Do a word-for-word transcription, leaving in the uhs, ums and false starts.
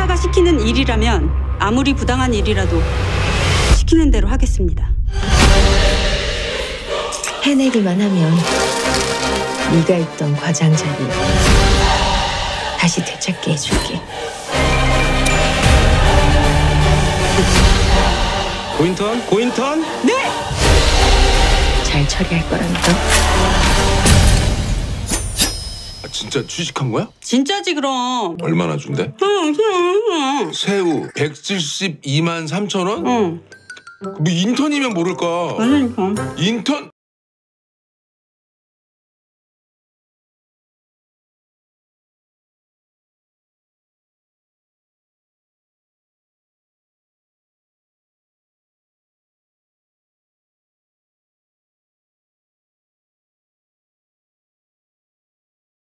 회사가 시키는 일이라면 아무리 부당한 일이라도 시키는 대로 하겠습니다. 해내기만 하면 네가 있던 과장 자리 다시 되찾게 해줄게. 고인턴? 고인턴? 네! 잘 처리할 거라니까. 아, 진짜 취직한 거야? 진짜지 그럼. 얼마나 준대? 응, 응, 응. 새우 백칠십이만 삼천 원? 응. 뭐 인턴이면 모를까. 그러니까. 인턴?